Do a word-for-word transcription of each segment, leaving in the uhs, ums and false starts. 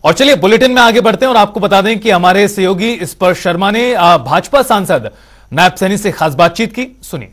और चलिए बुलेटिन में आगे बढ़ते हैं और आपको बता दें कि हमारे सहयोगी स्पर्श शर्मा ने भाजपा सांसद नायब सैनी से खास बातचीत की। सुनिए।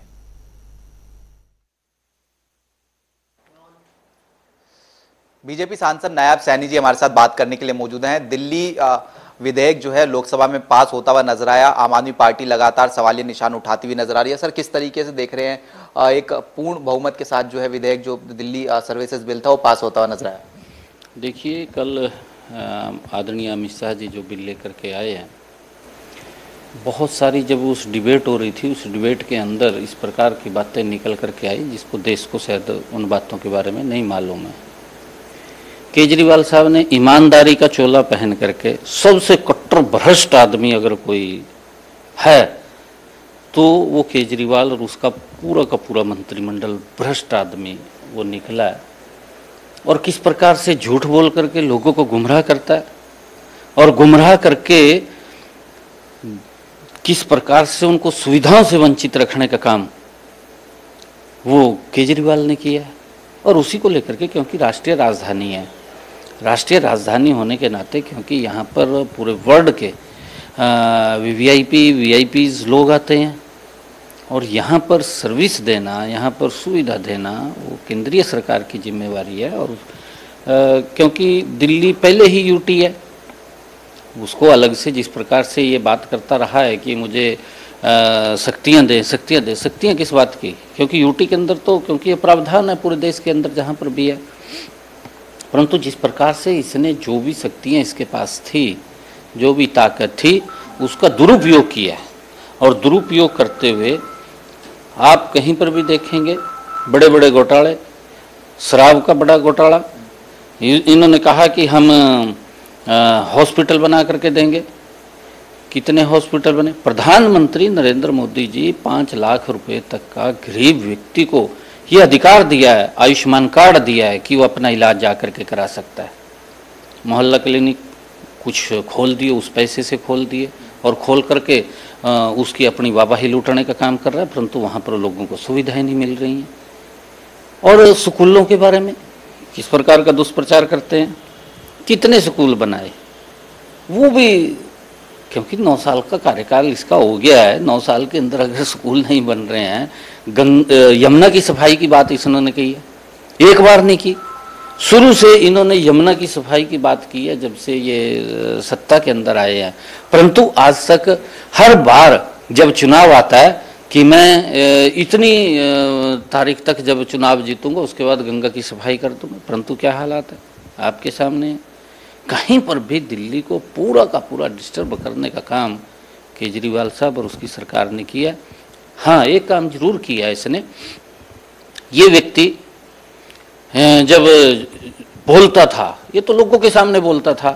बीजेपी सांसद नायब सैनी जी हमारे साथ बात करने के लिए मौजूद हैं। दिल्ली विधेयक जो है लोकसभा में पास होता हुआ नजर आया। आम आदमी पार्टी लगातार सवालिया निशान उठाती हुई नजर आ रही है। सर, किस तरीके से देख रहे हैं एक पूर्ण बहुमत के साथ जो है विधेयक जो दिल्ली सर्विसेज बिल था वो पास होता हुआ नजर आया? देखिए, कल आदरणीय अमित शाह जी जो बिल लेकर के आए हैं, बहुत सारी जब उस डिबेट हो रही थी, उस डिबेट के अंदर इस प्रकार की बातें निकल कर के आई जिसको देश को शायद उन बातों के बारे में नहीं मालूम है। केजरीवाल साहब ने ईमानदारी का चोला पहन करके, सबसे कट्टर भ्रष्ट आदमी अगर कोई है तो वो केजरीवाल और उसका पूरा का पूरा मंत्रिमंडल भ्रष्ट आदमी वो निकला है। और किस प्रकार से झूठ बोल करके लोगों को गुमराह करता है और गुमराह करके किस प्रकार से उनको सुविधाओं से वंचित रखने का काम वो केजरीवाल ने किया है। और उसी को लेकर के, क्योंकि राष्ट्रीय राजधानी है, राष्ट्रीय राजधानी होने के नाते, क्योंकि यहाँ पर पूरे वर्ल्ड के V I P V I Ps लोग आते हैं और यहाँ पर सर्विस देना, यहाँ पर सुविधा देना वो केंद्रीय सरकार की जिम्मेवारी है। और आ, क्योंकि दिल्ली पहले ही यूटी है, उसको अलग से जिस प्रकार से ये बात करता रहा है कि मुझे शक्तियाँ दे शक्तियाँ दे शक्तियाँ किस बात की? क्योंकि यूटी के अंदर तो, क्योंकि ये प्रावधान है पूरे देश के अंदर जहाँ पर भी है, परंतु जिस प्रकार से इसने जो भी शक्तियाँ इसके पास थी, जो भी ताकत थी, उसका दुरुपयोग किया। और दुरुपयोग करते हुए आप कहीं पर भी देखेंगे बड़े बड़े घोटाले, शराब का बड़ा घोटाला, इन्होंने कहा कि हम हॉस्पिटल बना करके देंगे। कितने हॉस्पिटल बने? प्रधानमंत्री नरेंद्र मोदी जी पाँच लाख रुपए तक का गरीब व्यक्ति को ये अधिकार दिया है, आयुष्मान कार्ड दिया है कि वो अपना इलाज जा करके करा सकता है। मोहल्ला क्लिनिक कुछ खोल दिए, उस पैसे से खोल दिए और खोल करके आ, उसकी अपनी वाहवाही लूटने का काम कर रहा है, परंतु वहाँ पर लोगों को सुविधाएं नहीं मिल रही हैं। और स्कूलों के बारे में किस प्रकार का दुष्प्रचार करते हैं। कितने स्कूल बनाए, वो भी क्योंकि नौ साल का कार्यकाल इसका हो गया है, नौ साल के अंदर अगर स्कूल नहीं बन रहे हैं। गंग यमुना की सफाई की बात इन्होंने कही है, एक बार नहीं की। शुरू से इन्होंने यमुना की सफाई की बात की है जब से ये सत्ता के अंदर आए हैं, परंतु आज तक हर बार जब चुनाव आता है कि मैं इतनी तारीख तक जब चुनाव जीतूंगा उसके बाद गंगा की सफाई कर दूंगा, परंतु क्या हालात है आपके सामने। कहीं पर भी दिल्ली को पूरा का पूरा डिस्टर्ब करने का काम केजरीवाल साहब और उसकी सरकार ने किया। हाँ, एक काम जरूर किया है इसने। ये व्यक्ति जब बोलता था, ये तो लोगों के सामने बोलता था,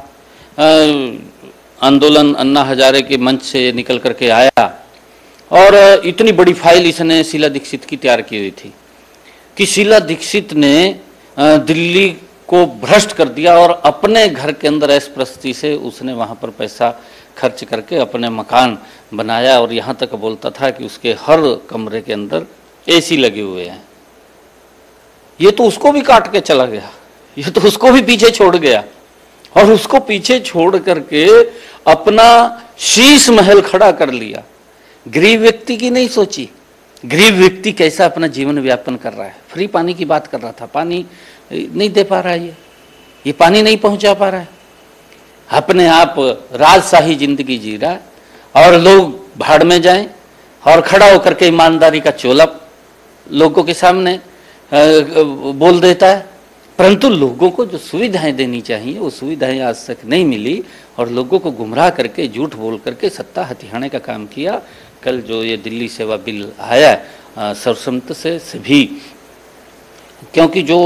आंदोलन अन्ना हजारे के मंच से निकल करके आया और इतनी बड़ी फाइल इसने शीला दीक्षित की तैयार की हुई थी कि शीला दीक्षित ने दिल्ली को भ्रष्ट कर दिया और अपने घर के अंदर ऐशप्रस्ती से उसने वहाँ पर पैसा खर्च करके अपने मकान बनाया और यहाँ तक बोलता था कि उसके हर कमरे के अंदर एसी लगे हुए हैं। ये तो उसको भी काट के चला गया, ये तो उसको भी पीछे छोड़ गया और उसको पीछे छोड़ करके अपना शीश महल खड़ा कर लिया। गरीब व्यक्ति की नहीं सोची, गरीब व्यक्ति कैसा अपना जीवन व्यापन कर रहा है। फ्री पानी की बात कर रहा था, पानी नहीं दे पा रहा है, ये ये पानी नहीं पहुंचा पा रहा है, अपने आप राजशाही जिंदगी जी रहा है और लोग भाड़ में जाएं और खड़ा होकर के ईमानदारी का चोला लोगों के सामने बोल देता है। परंतु लोगों को जो सुविधाएं देनी चाहिए वो सुविधाएं आज तक नहीं मिली और लोगों को गुमराह करके झूठ बोल करके सत्ता हथियाने का काम किया। कल जो ये दिल्ली सेवा बिल आया है सर्वसम्मति से सभी, क्योंकि जो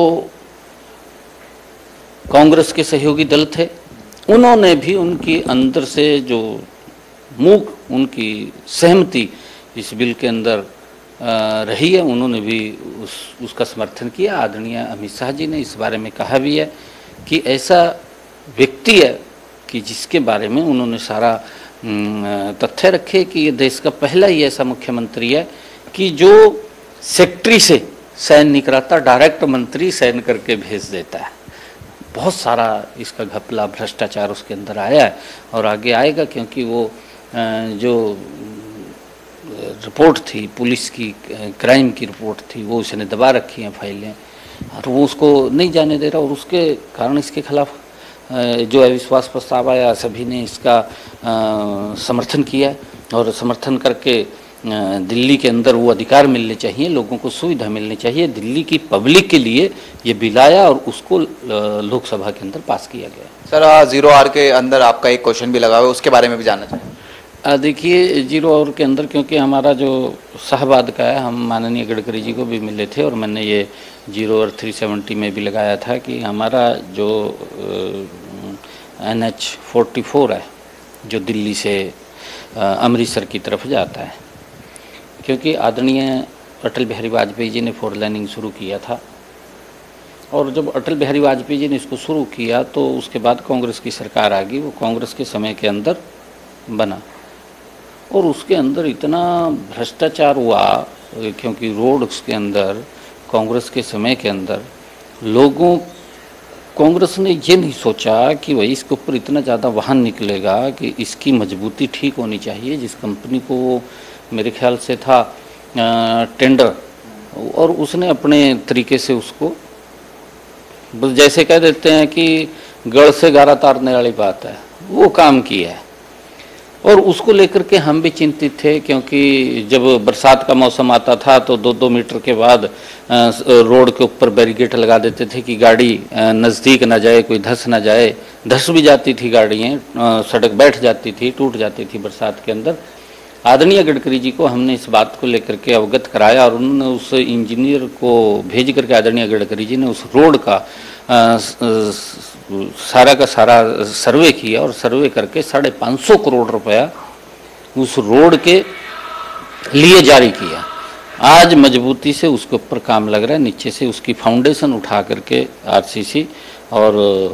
कांग्रेस के सहयोगी दल थे उन्होंने भी उनकी अंदर से जो मूक उनकी सहमति इस बिल के अंदर रही है, उन्होंने भी उस उसका समर्थन किया। आदरणीय अमित शाह जी ने इस बारे में कहा भी है कि ऐसा व्यक्ति है कि जिसके बारे में उन्होंने सारा तथ्य रखे कि ये देश का पहला ही ऐसा मुख्यमंत्री है कि जो सेक्रेटरी से साइन नहीं कराता, डायरेक्ट मंत्री साइन करके भेज देता है। बहुत सारा इसका घपला भ्रष्टाचार उसके अंदर आया है और आगे आएगा, क्योंकि वो जो रिपोर्ट थी पुलिस की, क्राइम की रिपोर्ट थी, वो उसने दबा रखी हैं फाइलें और वो उसको नहीं जाने दे रहा, और उसके कारण इसके खिलाफ जो अविश्वास प्रस्ताव आया सभी ने इसका समर्थन किया और समर्थन करके दिल्ली के अंदर वो अधिकार मिलने चाहिए, लोगों को सुविधा मिलनी चाहिए, दिल्ली की पब्लिक के लिए ये बिल आया और उसको लोकसभा के अंदर पास किया गया। सर, जीरो आवर के अंदर आपका एक क्वेश्चन भी लगा हुआ है, उसके बारे में भी जानना चाहेंगे। देखिए, जीरो आवर के अंदर क्योंकि हमारा जो शाहबाद का है, हम माननीय गडकरी जी को भी मिले थे और मैंने ये जीरो आवर थ्री सेवेंटी में भी लगाया था कि हमारा जो एन एच फोर्टी फोर है जो दिल्ली से अमृतसर की तरफ जाता है, क्योंकि आदरणीय अटल बिहारी वाजपेयी जी ने फोर लाइनिंग शुरू किया था और जब अटल बिहारी वाजपेयी जी ने इसको शुरू किया तो उसके बाद कांग्रेस की सरकार आ गई, वो कांग्रेस के समय के अंदर बना और उसके अंदर इतना भ्रष्टाचार हुआ, क्योंकि रोड उसके अंदर कांग्रेस के समय के अंदर लोगों कांग्रेस ने ये नहीं सोचा कि भाई इसके ऊपर इतना ज़्यादा वाहन निकलेगा कि इसकी मजबूती ठीक होनी चाहिए। जिस कंपनी को मेरे ख्याल से था टेंडर, और उसने अपने तरीके से उसको बस जैसे कह देते हैं कि गढ़ से गारा तारने वाली बात है, वो काम किया है। और उसको लेकर के हम भी चिंतित थे, क्योंकि जब बरसात का मौसम आता था तो दो दो मीटर के बाद रोड के ऊपर बैरिकेड लगा देते थे कि गाड़ी नज़दीक ना जाए, कोई धंस ना जाए। धंस भी जाती थी गाड़ियाँ, सड़क बैठ जाती थी, टूट जाती थी बरसात के अंदर। आदरणीय गडकरी जी को हमने इस बात को लेकर के अवगत कराया और उन्होंने उस इंजीनियर को भेज करके आदरणीय गडकरी जी ने उस रोड का आ, सारा का सारा सर्वे किया और सर्वे करके साढ़े पाँच सौ करोड़ रुपया उस रोड के लिए जारी किया। आज मजबूती से उसके ऊपर काम लग रहा है, नीचे से उसकी फाउंडेशन उठा करके आरसीसी और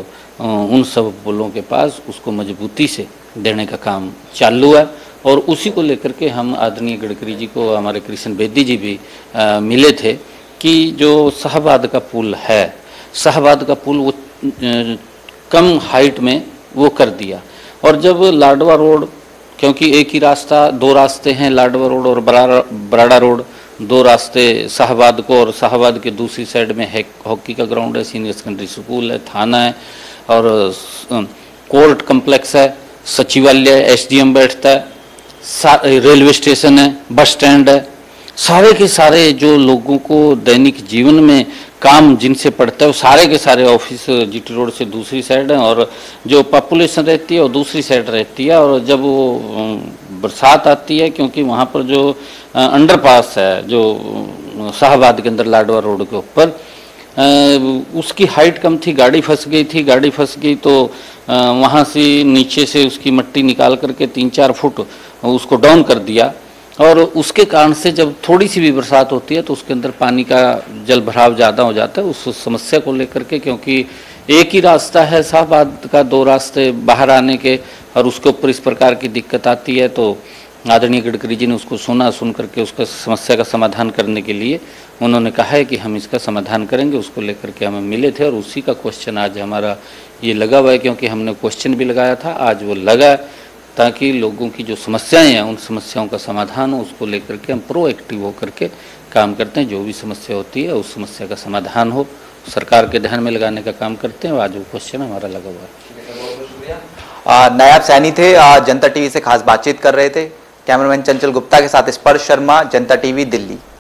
उन सब पुलों के पास उसको मजबूती से देने का काम चालू है। और उसी को लेकर के हम आदरणीय गडकरी जी को, हमारे कृष्ण बेदी जी भी आ, मिले थे कि जो शाहबाद का पुल है, शाहबाद का पुल वो आ, कम हाइट में वो कर दिया। और जब लाडवा रोड, क्योंकि एक ही रास्ता, दो रास्ते हैं, लाडवा रोड और बराड़ा बराड़ा रोड, दो रास्ते शाहबाद को, और शाहबाद के दूसरी साइड में है हॉकी का ग्राउंड है, सीनियर सेकेंडरी स्कूल है, थाना है और कोर्ट कम्प्लेक्स है, सचिवालय, एसडीएम बैठता है, रेलवे स्टेशन है, बस स्टैंड है। सारे के सारे जो लोगों को दैनिक जीवन में काम जिनसे पड़ता है वो सारे के सारे ऑफिस जीटी रोड से दूसरी साइड है और जो पॉपुलेशन रहती है वो दूसरी साइड रहती है। और जब वो बरसात आती है, क्योंकि वहाँ पर जो अंडरपास है जो शाहबाद के अंदर लाडवा रोड के ऊपर, उसकी हाइट कम थी, गाड़ी फंस गई थी। गाड़ी फंस गई तो वहाँ से नीचे से उसकी मिट्टी निकाल करके तीन चार फुट उसको डाउन कर दिया और उसके कारण से जब थोड़ी सी भी बरसात होती है तो उसके अंदर पानी का जल भराव ज़्यादा हो जाता है। उस समस्या को लेकर के, क्योंकि एक ही रास्ता है शाहबाद का, दो रास्ते बाहर आने के, और उसके ऊपर इस प्रकार की दिक्कत आती है, तो आदरणीय गडकरी जी ने उसको सुना, सुन करके उसका समस्या का समाधान करने के लिए उन्होंने कहा है कि हम इसका समाधान करेंगे। उसको लेकर के हमें मिले थे और उसी का क्वेश्चन आज हमारा ये लगा हुआ है, क्योंकि हमने क्वेश्चन भी लगाया था, आज वो लगा, ताकि लोगों की जो समस्याएं हैं उन समस्याओं का समाधान हो। उसको लेकर के हम प्रोएक्टिव होकर के काम करते हैं, जो भी समस्या होती है उस समस्या का समाधान हो, सरकार के ध्यान में लगाने का काम करते हैं। आज वो क्वेश्चन हमारा लगा हुआ है। नायब सैनी थे, जनता टीवी से खास बातचीत कर रहे थे। कैमरामैन चंचल गुप्ता के साथ स्पर्श शर्मा, जनता टीवी, दिल्ली।